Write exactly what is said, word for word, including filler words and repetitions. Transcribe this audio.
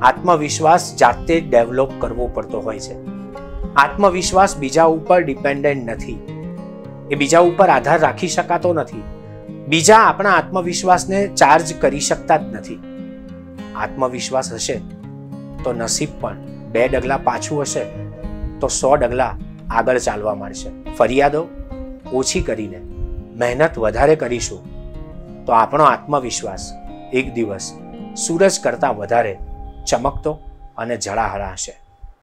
આત્મવિશ્વાસ જાતે જ ડેવલપ કરવો પડતો હોય છે. આત્મવિશ્વાસ બીજા ઉપર ડિપેન્ડન્ટ નથી, એ બીજા ઉપર આધાર રાખી શકાતો નથી. બીજા આપણા આત્મવિશ્વાસને ચાર્જ કરી શકતા જ નથી. આત્મવિશ્વાસ હશે તો નસીબ પણ બે ડગલા પાછું હશે તો સો ડગલા આગળ ચાલવા માંડશે. ફરિયાદો ઓછી કરીને મહેનત વધારે કરીશું તો આપણો આત્મવિશ્વાસ એક દિવસ સૂરજ કરતાં વધારે ચમકતો અને ઝળાહળ હશે.